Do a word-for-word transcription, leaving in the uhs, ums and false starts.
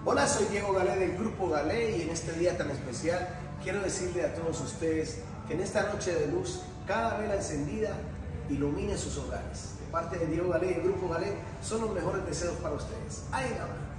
Hola, soy Diego Galé del Grupo Galé y en este día tan especial quiero decirle a todos ustedes que en esta noche de luz cada vela encendida ilumine sus hogares. De parte de Diego Galé y el Grupo Galé son los mejores deseos para ustedes. ¡Ay, nada!